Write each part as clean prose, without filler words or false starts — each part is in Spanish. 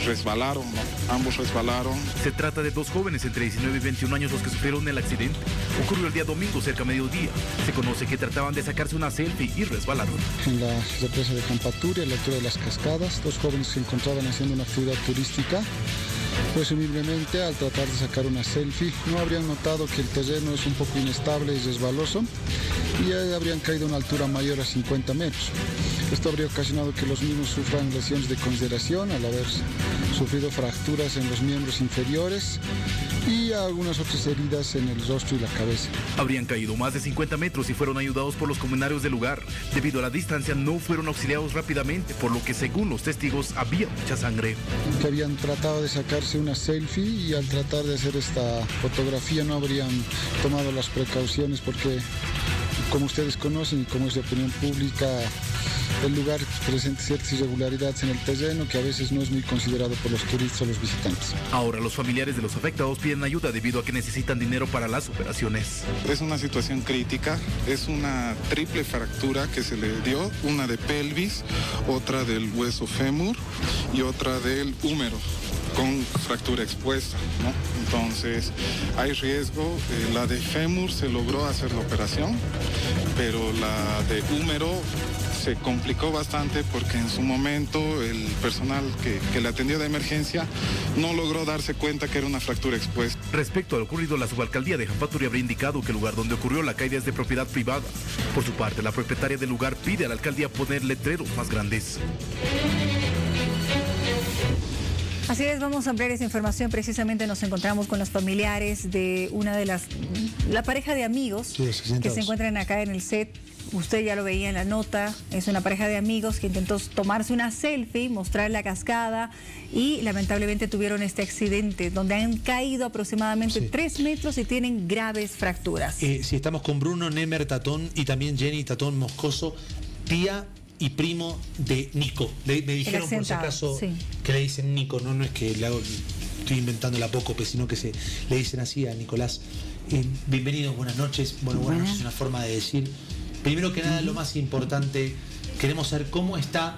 resbalaron, ¿no? Ambos resbalaron. Se trata de dos jóvenes entre 19 y 21 años los que sufrieron el accidente. Ocurrió el día domingo cerca de mediodía. Se conoce que trataban de sacarse una selfie y resbalaron. En la represa de Campaturi, a la altura de las cascadas, dos jóvenes se encontraban haciendo una actividad turística. Presumiblemente, al tratar de sacar una selfie, no habrían notado que el terreno es un poco inestable y resbaloso y habrían caído a una altura mayor a 50 metros. Esto habría ocasionado que los mismos sufran lesiones de consideración al haber sufrido fracturas en los miembros inferiores y algunas otras heridas en el rostro y la cabeza. Habrían caído más de 50 metros y fueron ayudados por los comunarios del lugar. Debido a la distancia no fueron auxiliados rápidamente, por lo que según los testigos había mucha sangre. Que habían tratado de sacarse una selfie y al tratar de hacer esta fotografía no habrían tomado las precauciones porque, como ustedes conocen y como es de opinión pública, el lugar presenta ciertas irregularidades en el terreno que a veces no es muy considerado por los turistas o los visitantes. Ahora los familiares de los afectados piden ayuda debido a que necesitan dinero para las operaciones. Es una situación crítica, es una triple fractura que se le dio, una de pelvis, otra del hueso fémur y otra del húmero, con fractura expuesta, ¿no? Entonces hay riesgo. La de fémur se logró hacer la operación, pero la de húmero se complicó bastante porque en su momento el personal que le atendió de emergencia no logró darse cuenta que era una fractura expuesta. Respecto a lo ocurrido, la subalcaldía de Campaturi habría indicado que el lugar donde ocurrió la caída es de propiedad privada. Por su parte, la propietaria del lugar pide a la alcaldía poner letreros más grandes. Así es, vamos a ampliar esa información. Precisamente nos encontramos con los familiares de la pareja de amigos que se encuentran acá en el set. Usted ya lo veía en la nota, es una pareja de amigos que intentó tomarse una selfie, mostrar la cascada y lamentablemente tuvieron este accidente donde han caído aproximadamente 3 metros y tienen graves fracturas. Sí, estamos con Bruno Nemer Tatón y también Jenny Tatón Moscoso, tía y primo de Nico. Me dijeron por si acaso que le dicen Nico, no es que estoy inventando la apócope, sino que le dicen así a Nicolás. Bienvenidos, buenas noches. Bueno, buenas noches es una forma de decir. Primero que nada, lo más importante, queremos saber cómo está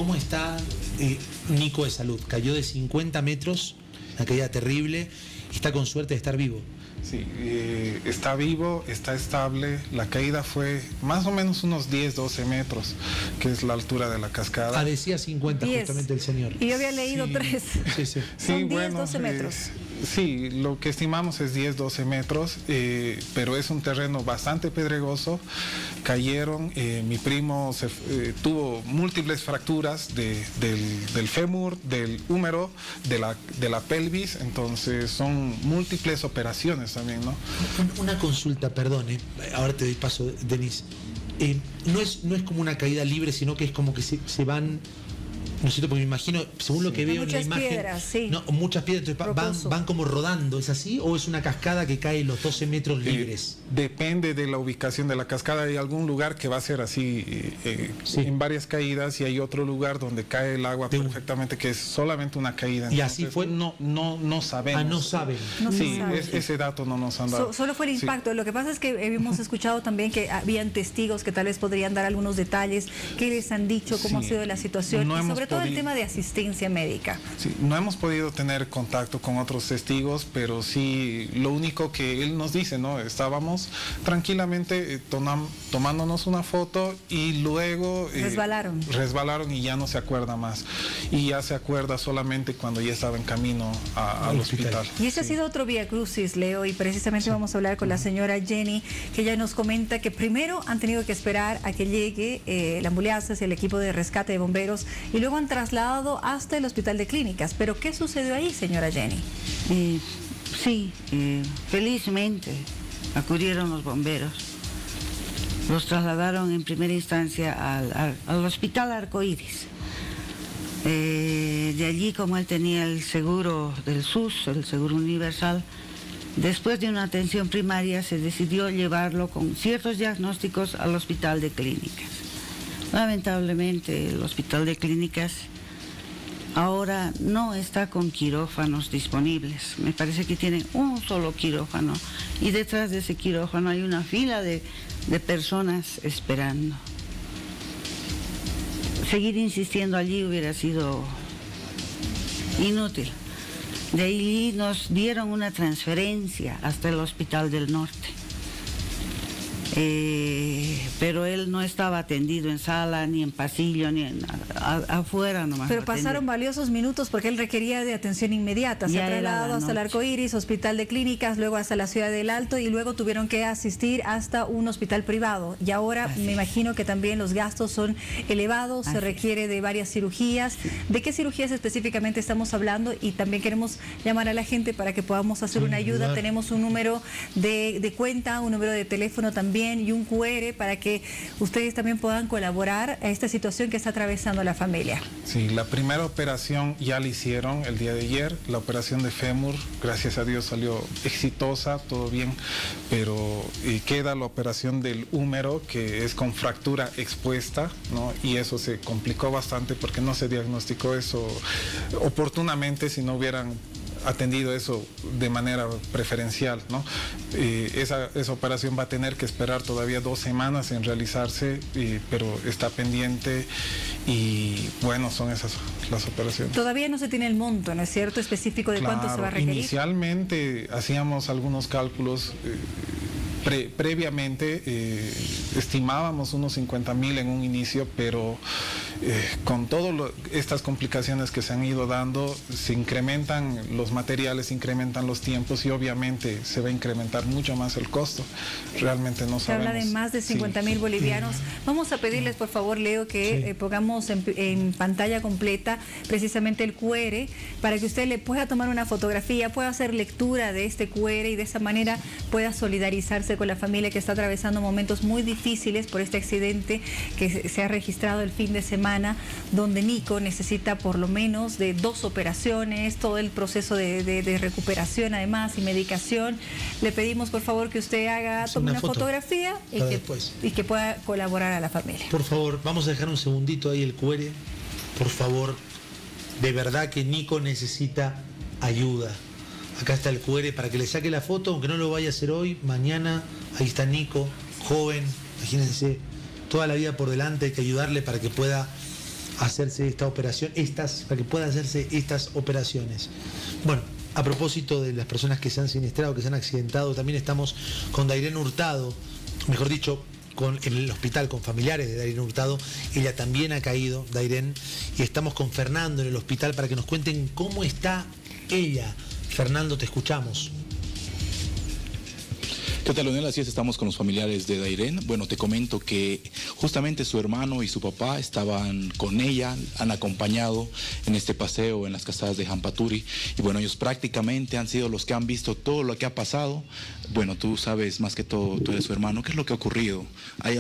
Nico de salud. Cayó de 50 metros, una caída terrible, y está con suerte de estar vivo. Sí, está vivo, está estable. La caída fue más o menos unos 10, 12 metros, que es la altura de la cascada. Decía 50 10. Justamente el señor. Y yo había leído 3. Son 10, 12 metros. Sí, lo que estimamos es 10, 12 metros, pero es un terreno bastante pedregoso. Cayeron, mi primo tuvo múltiples fracturas del fémur, del húmero, de la pelvis, entonces son múltiples operaciones también, ¿no? Una consulta, perdón, ahora te doy paso, Denis. No es como una caída libre, sino que es como que se van... ¿No es cierto? Porque me imagino, según lo que veo en la imagen... Piedras, no, muchas piedras, entonces van como rodando, ¿es así? ¿O es una cascada que cae los 12 metros libres? Depende de la ubicación de la cascada. Hay algún lugar que va a ser así en varias caídas y hay otro lugar donde cae el agua perfectamente, que es solamente una caída. Entonces, ¿y así fue? No sabemos. No saben. Sí, ese dato no nos han dado. Solo fue el impacto. Lo que pasa es que hemos escuchado también que habían testigos que tal vez podrían dar algunos detalles. ¿Qué les han dicho? ¿Cómo ha sido la situación? Y sobre todo el tema de asistencia médica. Sí, no hemos podido tener contacto con otros testigos, pero sí, lo único que él nos dice, ¿no? Estábamos tranquilamente tomándonos una foto y luego... resbalaron y ya no se acuerda más. Y ya se acuerda solamente cuando ya estaba en camino al hospital. Y ese ha sido otro vía crucis, Leo, y precisamente vamos a hablar con la señora Jenny, que ella nos comenta que primero han tenido que esperar a que llegue la ambulancia, el equipo de rescate de bomberos, y luego han trasladado hasta el hospital de clínicas. ¿Pero qué sucedió ahí, señora Jenny? Felizmente acudieron los bomberos. Los trasladaron en primera instancia al hospital Arcoíris. De allí, como él tenía el seguro del SUS, el seguro universal, después de una atención primaria se decidió llevarlo con ciertos diagnósticos al hospital de clínicas. Lamentablemente el hospital de clínicas ahora no está con quirófanos disponibles. Me parece que tienen un solo quirófano y detrás de ese quirófano hay una fila de personas esperando. Seguir insistiendo allí hubiera sido inútil. De ahí nos dieron una transferencia hasta el Hospital del Norte. Pero él no estaba atendido en sala, ni en pasillo, ni en afuera nomás. Pero pasaron valiosos minutos porque él requería de atención inmediata. Se ha trasladado hasta el Arco Iris, Hospital de Clínicas, luego hasta la Ciudad del Alto y luego tuvieron que asistir hasta un hospital privado. Y ahora me imagino que también los gastos son elevados, se requiere de varias cirugías. ¿De qué cirugías específicamente estamos hablando? Y también queremos llamar a la gente para que podamos hacer una ayuda. Tenemos un número de cuenta, un número de teléfono también y un QR para que ustedes también puedan colaborar a esta situación que está atravesando la familia. Sí, la primera operación ya la hicieron el día de ayer, la operación de fémur, gracias a Dios salió exitosa, todo bien, pero queda la operación del húmero, que es con fractura expuesta, ¿no? Y eso se complicó bastante porque no se diagnosticó eso oportunamente si no hubieran atendido eso de manera preferencial, ¿no? Esa operación va a tener que esperar todavía 2 semanas en realizarse, pero está pendiente y bueno, son esas las operaciones. Todavía no se tiene el monto, ¿no es cierto?, específico de cuánto se va a requerir. Inicialmente hacíamos algunos cálculos. Previamente estimábamos unos 50,000 en un inicio, pero con todas estas complicaciones que se han ido dando, se incrementan los materiales, se incrementan los tiempos y obviamente se va a incrementar mucho más el costo. Realmente no sabemos. Se habla de más de 50,000 bolivianos. Vamos a pedirles, por favor, Leo, que pongamos en pantalla completa precisamente el QR para que usted le pueda tomar una fotografía, pueda hacer lectura de este QR y de esa manera pueda solidarizarse con la familia que está atravesando momentos muy difíciles por este accidente que se ha registrado el fin de semana, donde Nico necesita por lo menos de 2 operaciones, todo el proceso de recuperación además y medicación. Le pedimos por favor que usted tome una fotografía y que pueda colaborar a la familia. Por favor, vamos a dejar un segundito ahí el QR. Por favor, de verdad que Nico necesita ayuda. Acá está el QR para que le saque la foto, aunque no lo vaya a hacer hoy, mañana. Ahí está Nico, joven, imagínense, toda la vida por delante, hay que ayudarle para que pueda hacerse esta operación, estas operaciones. Bueno, a propósito de las personas que se han siniestrado, que se han accidentado, también estamos con Dairén Hurtado, mejor dicho, en el hospital, con familiares de Dairén Hurtado. Ella también ha caído, Dairén, y estamos con Fernando en el hospital para que nos cuenten cómo está ella. Fernando, te escuchamos. ¿Qué tal, Leonel? Así es, estamos con los familiares de Dairén. Bueno, te comento que justamente su hermano y su papá estaban con ella, han acompañado en este paseo en las cascadas de Jampaturi. Y bueno, ellos prácticamente han sido los que han visto todo lo que ha pasado. Bueno, tú sabes más que todo, tú eres su hermano. ¿Qué es lo que ha ocurrido? ¿Hay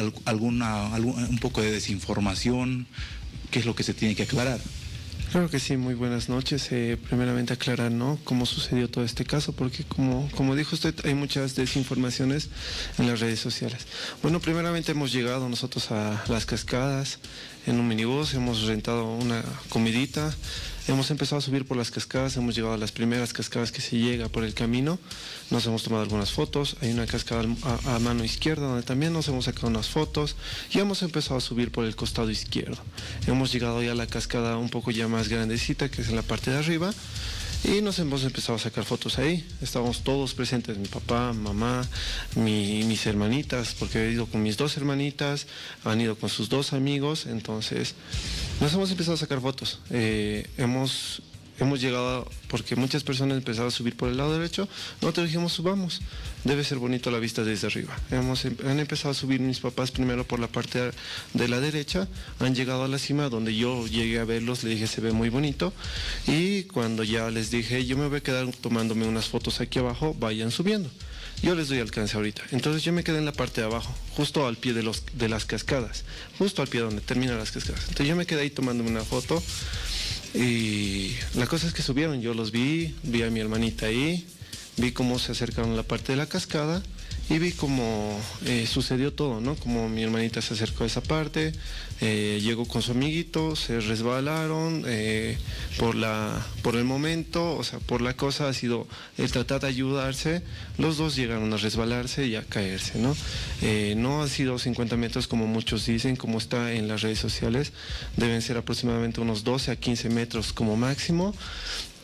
un poco de desinformación? ¿Qué es lo que se tiene que aclarar? Claro que sí, muy buenas noches. Primeramente aclarar, ¿no?, cómo sucedió todo este caso, porque como dijo usted, hay muchas desinformaciones en las redes sociales. Bueno, primeramente hemos llegado nosotros a las cascadas en un minibús, hemos rentado una comidita, hemos empezado a subir por las cascadas, hemos llegado a las primeras cascadas que se llega por el camino, nos hemos tomado algunas fotos, hay una cascada a mano izquierda donde también nos hemos sacado unas fotos y hemos empezado a subir por el costado izquierdo. Hemos llegado ya a la cascada un poco ya más grandecita, que es en la parte de arriba, y nos hemos empezado a sacar fotos ahí. Estábamos todos presentes, mi papá, mamá, mis hermanitas, porque he ido con mis 2 hermanitas, han ido con sus 2 amigos, entonces nos hemos empezado a sacar fotos. Hemos llegado, porque muchas personas empezaron a subir por el lado derecho, nosotros dijimos subamos, debe ser bonito la vista desde arriba. Han empezado a subir mis papás primero por la parte de la derecha, han llegado a la cima donde yo llegué a verlos, le dije se ve muy bonito, y cuando ya les dije yo me voy a quedar tomándome unas fotos aquí abajo, vayan subiendo. Yo les doy alcance ahorita. Entonces yo me quedé en la parte de abajo, justo al pie de las cascadas, justo al pie donde terminan las cascadas. Entonces yo me quedé ahí tomándome una foto. Y la cosa es que subieron, yo los vi a mi hermanita ahí, vi cómo se acercaron a la parte de la cascada y vi cómo sucedió todo, ¿no? Como mi hermanita se acercó a esa parte, llegó con su amiguito, se resbalaron, por el momento, o sea, por la cosa ha sido el tratar de ayudarse, los 2 llegaron a resbalarse y a caerse, ¿no? No ha sido 50 metros como muchos dicen, como está en las redes sociales, deben ser aproximadamente unos 12 a 15 metros como máximo.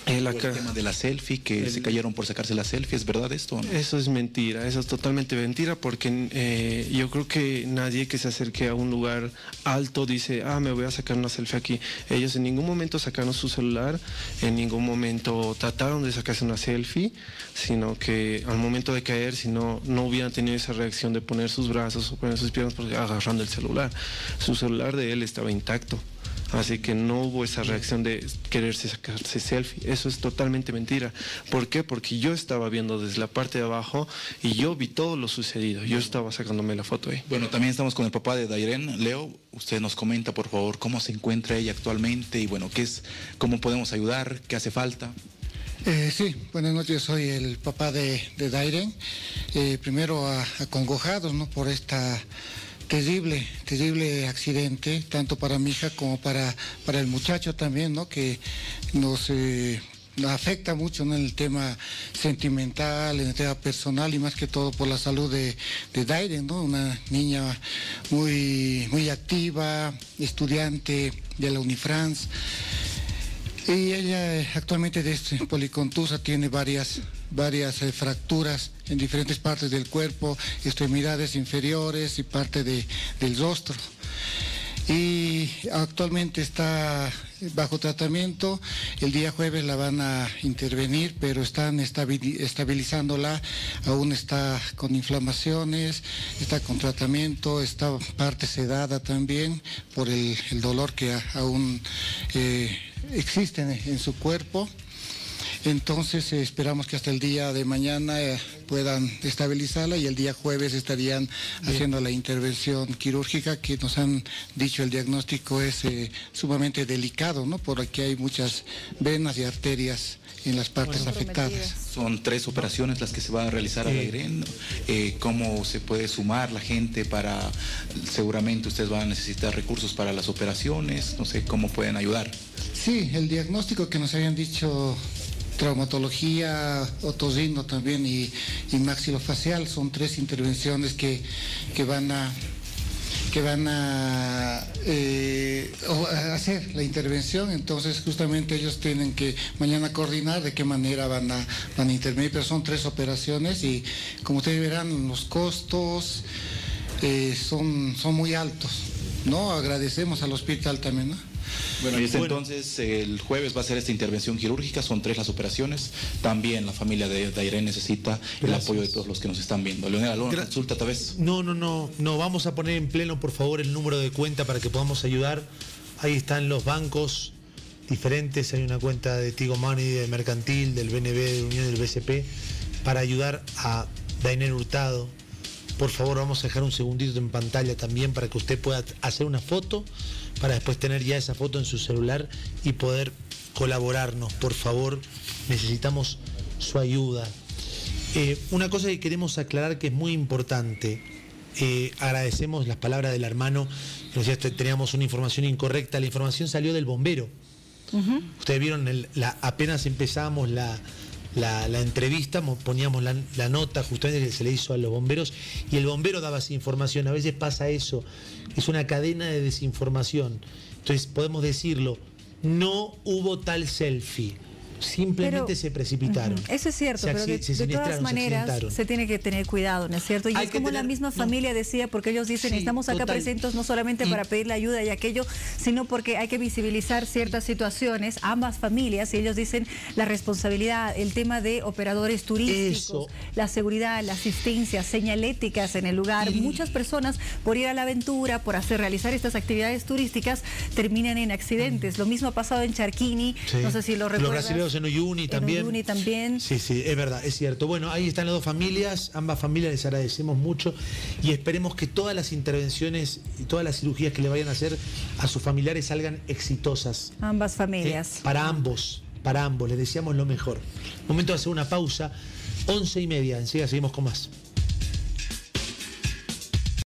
El tema de la selfie, que se cayeron por sacarse la selfie, ¿es verdad esto? Eso es mentira, eso es totalmente mentira, porque yo creo que nadie que se acerque a un lugar alto dice, me voy a sacar una selfie aquí. Ellos en ningún momento sacaron su celular, en ningún momento trataron de sacarse una selfie, sino que al momento de caer, si no hubieran tenido esa reacción de poner sus brazos o poner sus piernas agarrando el celular. Su celular de él estaba intacto. Así que no hubo esa reacción de quererse sacarse selfie. Eso es totalmente mentira. ¿Por qué? Porque yo estaba viendo desde la parte de abajo y yo vi todo lo sucedido. Yo estaba sacándome la foto ahí. Bueno, también estamos con el papá de Dairen. Leo, usted nos comenta, por favor, cómo se encuentra ella actualmente y bueno, cómo podemos ayudar, qué hace falta. Sí, buenas noches, soy el papá de Dairen. Primero acongojados, ¿no?, por esta terrible accidente, tanto para mi hija como para el muchacho también, ¿no?, que nos afecta mucho, ¿no?, en el tema sentimental, en el tema personal y más que todo por la salud de Dairen, ¿no?, una niña muy activa, estudiante de la Unifrance. Y ella actualmente es policontusa, tiene varias fracturas en diferentes partes del cuerpo, extremidades inferiores y parte del rostro. Y actualmente está bajo tratamiento. El día jueves la van a intervenir, pero están estabilizándola. Aún está con inflamaciones, está con tratamiento, está parte sedada también por el dolor que aún existe en su cuerpo. Entonces esperamos que hasta el día de mañana puedan estabilizarla y el día jueves estarían haciendo la intervención quirúrgica, que nos han dicho el diagnóstico es sumamente delicado, ¿no?, porque hay muchas venas y arterias en las partes afectadas. Son 3 operaciones las que se van a realizar a Dairen. ¿Cómo se puede sumar la gente para, seguramente ustedes van a necesitar recursos para las operaciones, no sé, cómo pueden ayudar? Sí, el diagnóstico que nos habían dicho, traumatología, otorrino también y maxilofacial, son 3 intervenciones que van a hacer la intervención. Entonces justamente ellos tienen que mañana coordinar de qué manera van a intervenir, pero son 3 operaciones y como ustedes verán los costos son muy altos, ¿no? Agradecemos al hospital también, ¿no? Bueno, y entonces el jueves va a ser esta intervención quirúrgica, son 3 las operaciones. También la familia de Dairen necesita el apoyo de todos los que nos están viendo. Leonel, ¿alguna consulta tal vez? No, vamos a poner en pleno, por favor, el número de cuenta para que podamos ayudar. Ahí están los bancos diferentes, hay una cuenta de Tigo Money, de Mercantil, del BNB, de Unión, del BCP, para ayudar a Dairen Hurtado. Por favor, vamos a dejar un segundito en pantalla también para que usted pueda hacer una foto, para después tener ya esa foto en su celular y poder colaborarnos. Por favor, necesitamos su ayuda. Una cosa que queremos aclarar que es muy importante. Agradecemos las palabras del hermano, que decía que teníamos una información incorrecta. La información salió del bombero. Ustedes vieron, apenas empezamos la entrevista, poníamos la nota justamente que se le hizo a los bomberos y el bombero daba esa información. A veces pasa eso, es una cadena de desinformación. Entonces podemos decirlo, no hubo tal selfie, simplemente se precipitaron. Eso es cierto, pero de todas maneras se tiene que tener cuidado, ¿no es cierto? Y es como la misma familia decía, porque ellos dicen, estamos acá presentes no solamente para pedirle ayuda y aquello, sino porque hay que visibilizar ciertas situaciones, ambas familias, y ellos dicen la responsabilidad, el tema de operadores turísticos, la seguridad, la asistencia, señaléticas en el lugar. Muchas personas, por ir a la aventura, por realizar estas actividades turísticas, terminan en accidentes. Lo mismo ha pasado en Charquini, no sé si lo recuerdas. En Uyuni también. En Uyuni también. Sí, es verdad, es cierto. Bueno, ahí están las 2 familias, ambas familias les agradecemos mucho y esperemos que todas las intervenciones y todas las cirugías que le vayan a hacer a sus familiares salgan exitosas. Ambas familias. Para ambos, les deseamos lo mejor. Momento de hacer una pausa, 11:30, enseguida seguimos con más.